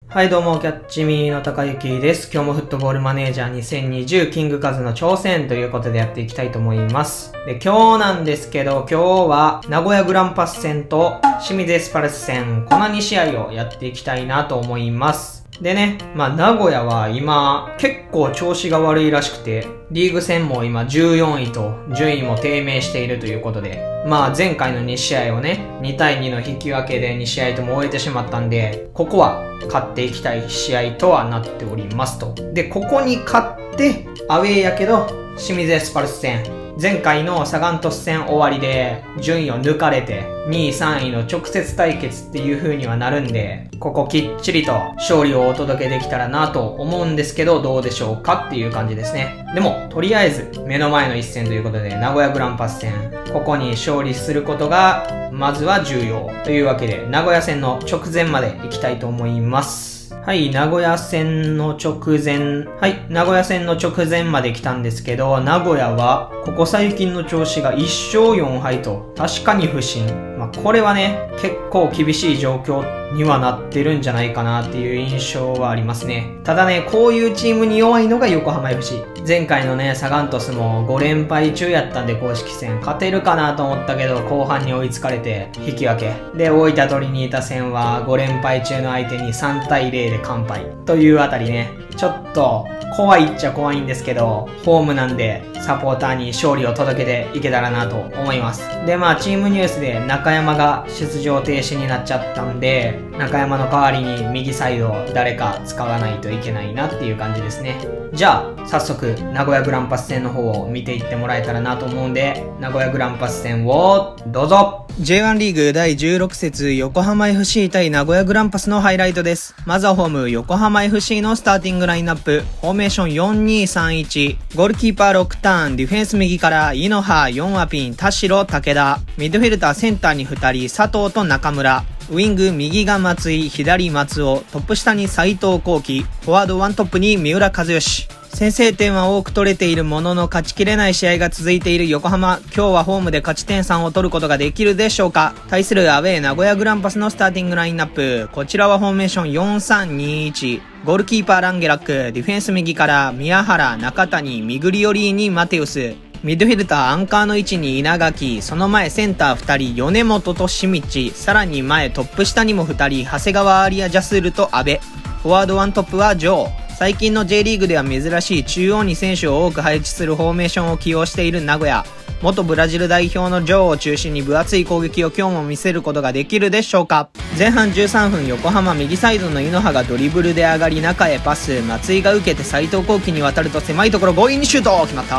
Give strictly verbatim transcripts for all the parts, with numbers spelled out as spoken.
はい、どうも、キャッチミーの高幸です。今日もフットボールマネージャーにせんにじゅうキングカズの挑戦ということでやっていきたいと思います。で、今日なんですけど、今日は名古屋グランパス戦と清水エスパルス戦、このに試合をやっていきたいなと思います。でね、まあ名古屋は今結構調子が悪いらしくて、リーグ戦も今じゅうよんいと順位も低迷しているということで、まあ前回のに試合をね、にたいにの引き分けでに試合とも終えてしまったんで、ここは勝っていきたい試合とはなっておりますと。で、ここに勝ってアウェーやけど清水エスパルス戦、前回のサガン鳥栖戦終わりで順位を抜かれてにいさんいの直接対決っていう風にはなるんで、ここきっちりと勝利をお届けできたらなと思うんですけど、どうでしょうかっていう感じですね。でもとりあえず目の前の一戦ということで、名古屋グランパス戦、ここに勝利することがまずは重要というわけで、名古屋戦の直前まで行きたいと思います。はい、名古屋戦の直前、はい、名古屋戦の直前まで来たんですけど、名古屋は、ここ最近の調子がいっしょうよんはいと、確かに不振。まあ、これはね、結構厳しい状況にはなってるんじゃないかなっていう印象はありますね。ただね、こういうチームに弱いのが横浜 エフシー。前回のね、サガン鳥栖もご連敗中やったんで公式戦、勝てるかなと思ったけど、後半に追いつかれて、引き分け。で、大分トリニータ戦はご連敗中の相手にさんたいゼロで完敗。というあたりね、ちょっと怖いっちゃ怖いんですけど、ホームなんでサポーターに勝利を届けていけたらなと思います。で、まあチームニュースで中山が出場停止になっちゃったんで、中山の代わりに右サイドを誰か使わないといけないなっていう感じですね。じゃあ、早速、名古屋グランパス戦の方を見ていってもらえたらなと思うんで、名古屋グランパス戦をどうぞ。 ジェイワン リーグだいじゅうろく節横浜 エフシー 対名古屋グランパスのハイライトです。まずはホーム横浜 エフシー のスターティングラインナップ、フォーメーションよんにさんいち、ゴールキーパーろくターン、ディフェンス右から井ノ葉、よんはピン、田代、武田、ミッドフィルダーセンターにふたり、佐藤と中村、ウィング右が松井、左松尾、トップ下に斉藤幸輝、フォワードワントップに三浦和義。先制点は多く取れているものの勝ちきれない試合が続いている横浜。今日はホームで勝ち点さんを取ることができるでしょうか。対するアウェー名古屋グランパスのスターティングラインナップ。こちらはフォーメーションよんさんにいち。ゴールキーパーランゲラック。ディフェンス右から宮原、中谷、ミグリオリーニ、マテウス。ミッドフィルターアンカーの位置に稲垣、その前センターふたり、米本とシミッチ、さらに前トップ下にもふたり、長谷川アリア・ジャスールと阿部。フォワードワントップはジョー。最近の J リーグでは珍しい中央に選手を多く配置するフォーメーションを起用している名古屋。元ブラジル代表のジョーを中心に分厚い攻撃を今日も見せることができるでしょうか。前半じゅうさんふん、横浜右サイドの井ノ葉がドリブルで上がり中へパス、松井が受けて斉藤幸輝に渡ると狭いところ強引にシュート決まった。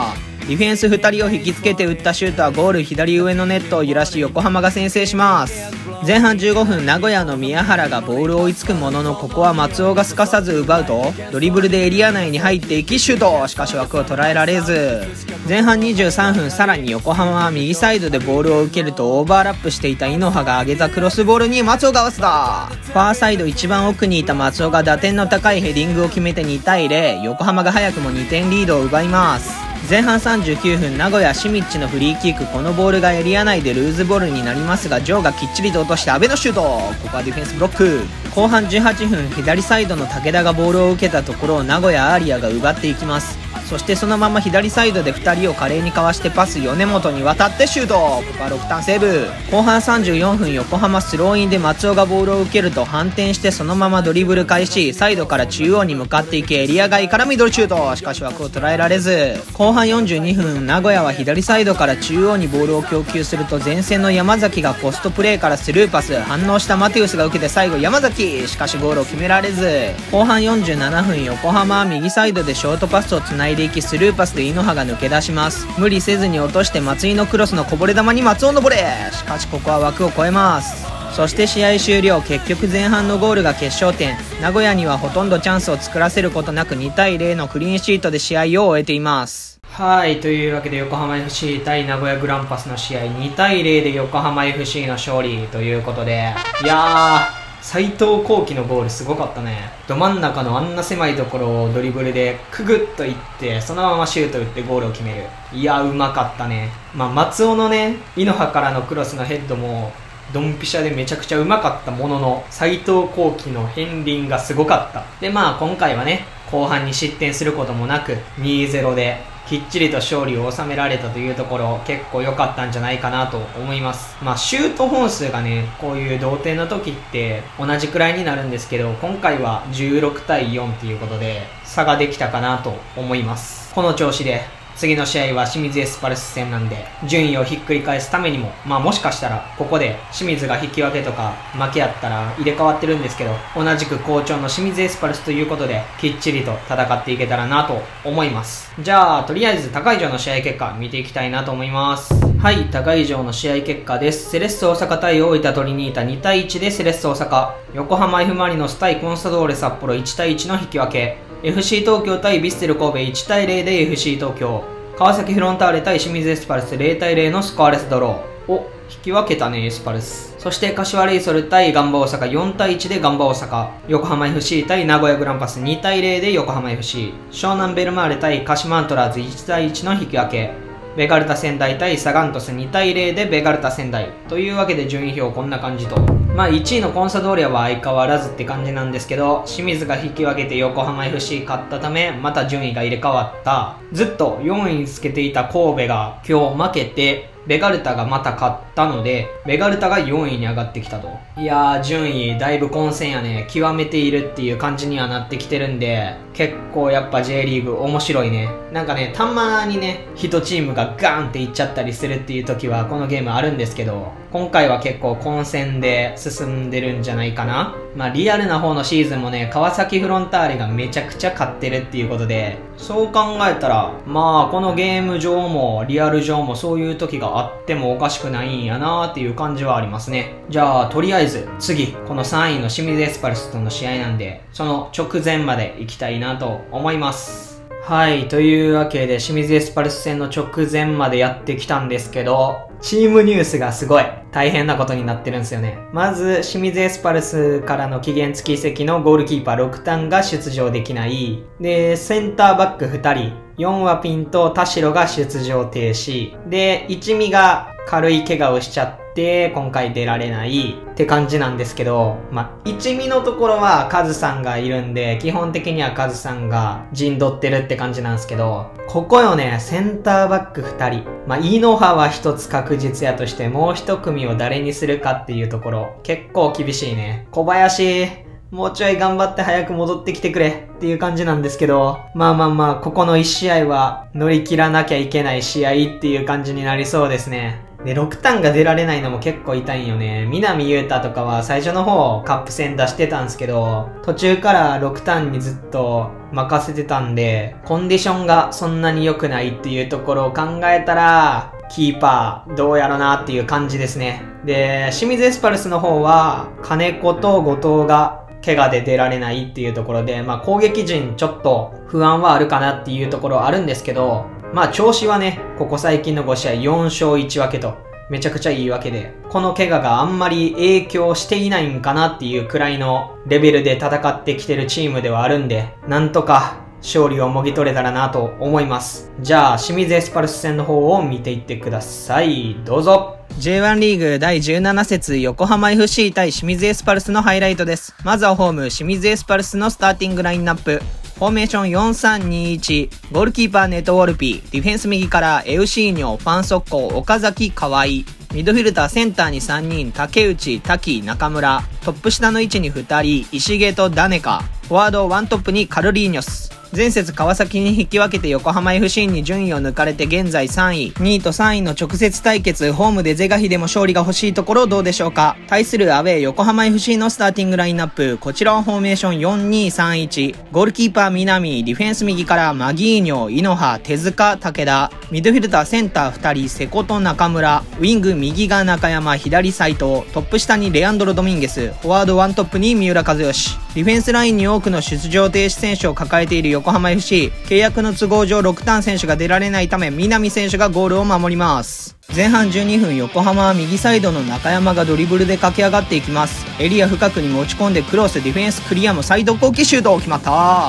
ディフェンスふたりを引きつけて打ったシュートはゴール左上のネットを揺らし横浜が先制します。前半じゅうごふん、名古屋の宮原がボールを追いつくものの、ここは松尾がすかさず奪うとドリブルでエリア内に入っていきシュート、しかし枠を捉えられず。前半にじゅうさんふん、さらに横浜は右サイドでボールを受けるとオーバーラップしていた井ノ葉が上げたクロスボールに松尾が合わせた。ファーサイド一番奥にいた松尾が打点の高いヘディングを決めてにたいゼロ、横浜が早くもにてんリードを奪います。前半さんじゅうきゅうふん、名古屋シミッチのフリーキック。このボールがエリア内でルーズボールになりますが、ジョーがきっちりと落として阿部のシュート。ここはディフェンスブロック。後半じゅうはっぷん、左サイドの武田がボールを受けたところを名古屋アーリアが奪っていきます。そしてそのまま左サイドでふたりを華麗にかわしてパス、米本に渡ってシュート。ここはろくターンセーブ。後半さんじゅうよんふん、横浜スローインで松尾がボールを受けると反転してそのままドリブル開始、サイドから中央に向かっていきエリア外からミドルシュート、しかし枠を捉えられず。後半よんじゅうにふん、名古屋は左サイドから中央にボールを供給すると前線の山崎がポストプレーからスルーパス、反応したマテウスが受けて最後山崎、しかしゴールを決められず。後半よんじゅうななふん、横浜は右サイドでショートパスをつないでいきスルーパスで井ノ葉が抜け出します。無理せずに落として松井のクロスのこぼれ球に松尾のボレー、しかしここは枠を越えます。そして試合終了。結局前半のゴールが決勝点。名古屋にはほとんどチャンスを作らせることなくにたいゼロのクリーンシートで試合を終えています。はい、というわけで横浜 エフシー 対名古屋グランパスの試合にたいゼロで横浜 エフシー の勝利ということで、いやー斉藤幸輝のゴールすごかったね。ど真ん中のあんな狭いところをドリブルでくぐっといってそのままシュート打ってゴールを決める。いやうまかったね。まあ松尾のね井ノ葉からのクロスのヘッドもドンピシャでめちゃくちゃうまかったものの、斉藤幸輝の片鱗がすごかった。で、まあ今回はね、後半に失点することもなく、にたいゼロ で、きっちりと勝利を収められたというところ、結構良かったんじゃないかなと思います。まあ、シュート本数がね、こういう同点の時って同じくらいになるんですけど、今回はじゅうろくたいよんということで、差ができたかなと思います。この調子で、次の試合は清水エスパルス戦なんで、順位をひっくり返すためにも、まあもしかしたら、ここで清水が引き分けとか負けやったら入れ替わってるんですけど、同じく好調の清水エスパルスということで、きっちりと戦っていけたらなと思います。じゃあ、とりあえず高い城の試合結果見ていきたいなと思います。はい、高い城の試合結果です。セレッソ大阪対大分トリニータにたいいちでセレッソ大阪、横浜 F マリノス対コンサドーレ札幌いちたいいちの引き分け、エフシー 東京対ヴィッセル神戸いちたいゼロで エフシー 東京、川崎フロンターレ対清水エスパルスゼロたいゼロのスコアレスドロー。お、引き分けたね、エスパルス。そして柏レイソル対ガンバ大阪よんたいいちでガンバ大阪。横浜 エフシー 対名古屋グランパスにたいゼロで横浜 エフシー。湘南ベルマーレ対鹿島アントラーズいちたいいちの引き分け。ベガルタ仙台対サガン鳥栖にたいゼロでベガルタ仙台。というわけで順位表こんな感じと。まあいちいのコンサドーレは相変わらずって感じなんですけど、清水が引き分けて横浜 エフシー 勝ったため、また順位が入れ替わった。ずっとよんいにつけていた神戸が今日負けて、ベガルタがまた勝ったので、ベガルタがよんいに上がってきたと。いやー、順位だいぶ混戦やね。極めているっていう感じにはなってきてるんで、結構やっぱ J リーグ面白いね。なんかね、たまにね、一チームがガーンっていっちゃったりするっていう時はこのゲームあるんですけど、今回は結構混戦で進んでるんじゃないかな。まあリアルな方のシーズンもね、川崎フロンターレがめちゃくちゃ勝ってるっていうことで、そう考えたら、まあこのゲーム上もリアル上もそういう時があってもおかしくないんやなーっていう感じはありますね。じゃあとりあえず次、このさんいの清水エスパルスとの試合なんで、その直前まで行きたいなと思います。はい、というわけで清水エスパルス戦の直前までやってきたんですけど、チームニュースがすごい大変なことになってるんですよね。まず、清水エスパルスからの期限付き移籍のゴールキーパーろくタンが出場できない。で、センターバックふたり、よんわピンと田代が出場停止。で、一味が軽い怪我をしちゃって、今回出られないって感じなんですけど、まあ、一味のところはカズさんがいるんで、基本的にはカズさんが陣取ってるって感じなんですけど、ここよね、センターバックふたり。まあ、イノハは一つ確実やとして、もう一組を誰にするかっていうところ、結構厳しいね。小林、もうちょい頑張って早く戻ってきてくれっていう感じなんですけど、まあまあまあ、ここのいち試合は乗り切らなきゃいけない試合っていう感じになりそうですね。で、ろくタンが出られないのも結構痛いんよね。南優太とかは最初の方カップ戦出してたんですけど、途中からろくタンにずっと任せてたんで、コンディションがそんなに良くないっていうところを考えたら、キーパーどうやろなっていう感じですね。で、清水エスパルスの方は、金子と後藤が怪我で出られないっていうところで、まあ攻撃陣ちょっと不安はあるかなっていうところあるんですけど、まあ調子はね、ここ最近のご試合よんしょういちわけとめちゃくちゃいいわけで、この怪我があんまり影響していないんかなっていうくらいのレベルで戦ってきてるチームではあるんで、なんとか勝利をもぎ取れたらなと思います。じゃあ清水エスパルス戦の方を見ていってください。どうぞ。ジェイワン リーグだいじゅうなな節横浜 エフシー 対清水エスパルスのハイライトです。まずはホーム清水エスパルスのスターティングラインナップ。フォーメーションよんさんにいち、ゴールキーパーネトウォルピー、ディフェンス右からエウシーニョ、ファンソッコ、岡崎、河合、ミッドフィルターセンターにさんにん、竹内、滝、中村、トップ下の位置にふたり、石毛とダネカ、フォワードワントップにカルリーニョス。前節川崎に引き分けて横浜 エフシー に順位を抜かれて現在さんい。にいとさんいの直接対決、ホームで是が非でも勝利が欲しいところどうでしょうか。対するアウェー横浜 エフシー のスターティングラインナップ。こちらはフォーメーションよんにさんいち。ゴールキーパー南、ディフェンス右からマギーニョ、イノハ、手塚、武田。ミッドフィルターセンターふたり、瀬古と中村。ウィング右が中山、左斉藤。トップ下にレアンドロ・ドミンゲス。フォワードワントップに三浦和義。ディフェンスラインに多くの出場停止選手を抱えている横浜 エフシー。契約の都合上ろくタン選手が出られないため南選手がゴールを守ります。 前半じゅうにふん、横浜は右サイドの中山がドリブルで駆け上がっていきます。エリア深くに持ち込んでクロス、ディフェンスクリアもサイド後期シュート決まった。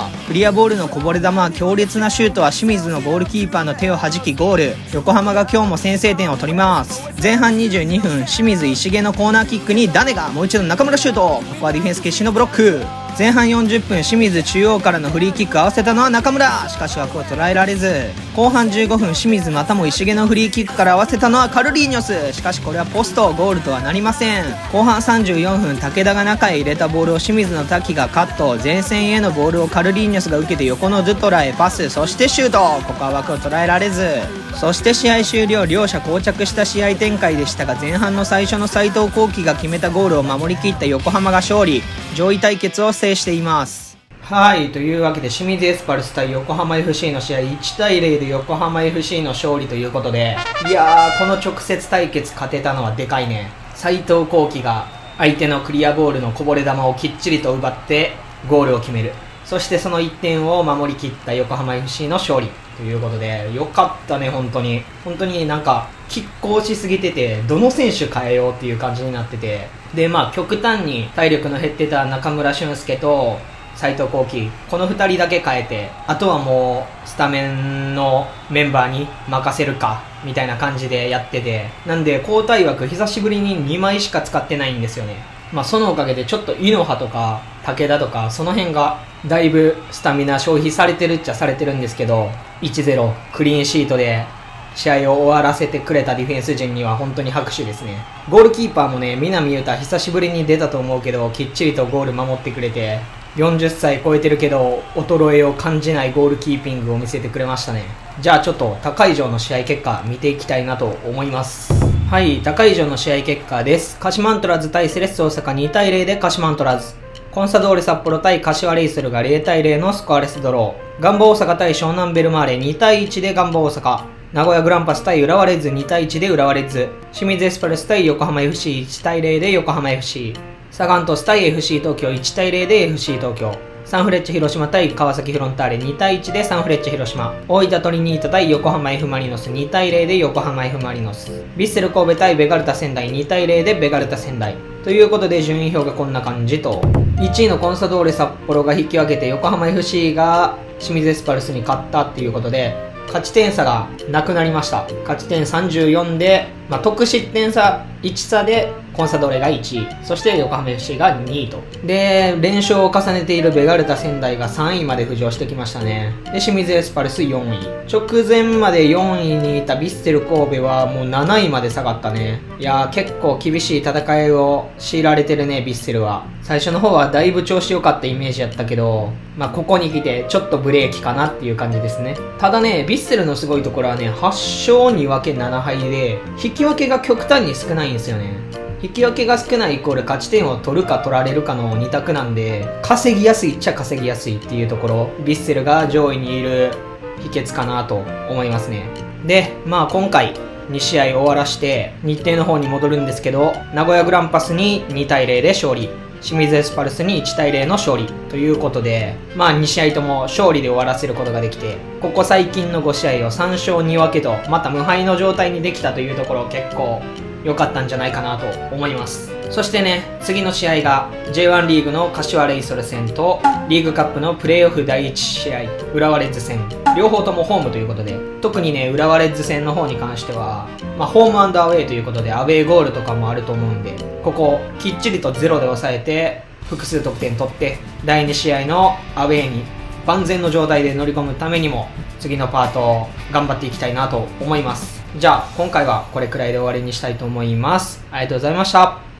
クリアボールのこぼれ球は強烈なシュートは清水のゴールキーパーの手を弾きゴール。横浜が今日も先制点を取ります。前半にじゅうにふん、清水石毛のコーナーキックにダネがもう一度中村シュート。ここはディフェンス決死のブロック。前半よんじゅっぷん、清水中央からのフリーキック合わせたのは中村。しかし枠を捉えられず。後半じゅうごふん、清水またも石毛のフリーキックから合わせたのはカルリーニョス。しかしこれはポスト、ゴールとはなりません。後半さんじゅうよんふん、武田が中へ入れたボールを清水の滝がカット。前線へのボールをカルリーニョスが受けて横のドゥトラへパス、そしてシュート。ここは枠を捉えられず。そして試合終了、両者膠着した試合展開でしたが、前半の最初の斉藤幸輝が決めたゴールを守りきった横浜が勝利、上位対決を制しています。はい、というわけで清水エスパルス対横浜 エフシー の試合いちたいゼロで横浜 エフシー の勝利ということで、いやー、この直接対決勝てたのはでかいね。斉藤幸輝が相手のクリアボールのこぼれ球をきっちりと奪ってゴールを決める。そしてそのいってんを守りきった横浜 エフシー の勝利ということで、よかったね、本当に。本当になんか、拮抗しすぎてて、どの選手変えようっていう感じになってて。で、まあ、極端に体力の減ってた中村俊輔と斉藤幸輝、このふたりだけ変えて、あとはもう、スタメンのメンバーに任せるか、みたいな感じでやってて。なんで、交代枠久しぶりににまいしか使ってないんですよね。まあ、そのおかげでちょっと井ノ葉とか武田とかその辺がだいぶスタミナ消費されてるっちゃされてるんですけど、いちたいゼロクリーンシートで試合を終わらせてくれたディフェンス陣には本当に拍手ですね。ゴールキーパーもね、南優太久しぶりに出たと思うけど、きっちりとゴール守ってくれて、よんじゅっさい超えてるけど衰えを感じないゴールキーピングを見せてくれましたね。じゃあちょっと高い城の試合結果見ていきたいなと思います。はい、高い城の試合結果です。鹿島アントラーズ対セレッソ大阪にたいゼロで鹿島アントラーズ。コンサドーレ札幌対柏レイソルがゼロたいゼロのスコアレスドロー。ガンバ大阪対湘南ベルマーレにたいいちでガンバ大阪。名古屋グランパス対浦和レッズにたいいちで浦和レッズ。清水エスパルス対横浜 エフシーいちたいゼロで横浜 エフシー。サガン鳥栖対 エフシー 東京いちたいゼロで エフシー 東京。サンフレッチェ広島対川崎フロンターレにたいいちでサンフレッチェ広島。大分トリニータ対横浜 F マリノスにたいゼロで横浜 F マリノス。ヴィッセル神戸対ベガルタ仙台にたいゼロでベガルタ仙台。ということで順位表がこんな感じと、いちいのコンサドーレ札幌が引き分けて横浜 エフシー が清水エスパルスに勝ったっていうことで、勝ち点差がなくなりました。勝ち点さんじゅうよんで、まあ、得失点差いち差でコンサドーレがいちい、そして横浜 エフシー がにいと。で、連勝を重ねているベガルタ仙台がさんいまで浮上してきましたね。で、清水エスパルスよんい。直前までよんいにいたヴィッセル神戸はもうなないまで下がったね。いやー、結構厳しい戦いを強いられてるね、ヴィッセルは。最初の方はだいぶ調子良かったイメージやったけど、まあ、ここに来てちょっとブレーキかなっていう感じですね。ただね、ヴィッセルのすごいところはね、はっしょうにわけななはいで、引き分けが極端に少ないんですよね。引き分けが少ないイコール勝ち点を取るか取られるかのに択なんで、稼ぎやすいっちゃ稼ぎやすいっていうところ、ヴィッセルが上位にいる秘訣かなと思いますね。で、まあ今回に試合終わらして日程の方に戻るんですけど、名古屋グランパスににたいゼロで勝利、清水エスパルスにいちたいゼロの勝利ということで、まあに試合とも勝利で終わらせることができて、ここ最近のご試合をさんしょうにわけとまた無敗の状態にできたというところ、結構良かったんじゃないかなと思います。そしてね、次の試合が ジェイワン リーグの柏レイソル戦とリーグカップのプレーオフだいいち試合浦和レッズ戦、両方ともホームということで、特にね浦和レッズ戦の方に関しては、まあ、ホームアンドアウェイということでアウェーゴールとかもあると思うんで、ここきっちりとゼロで抑えて複数得点取ってだいに試合のアウェーに万全の状態で乗り込むためにも次のパート頑張っていきたいなと思います。じゃあ今回はこれくらいで終わりにしたいと思います。ありがとうございました。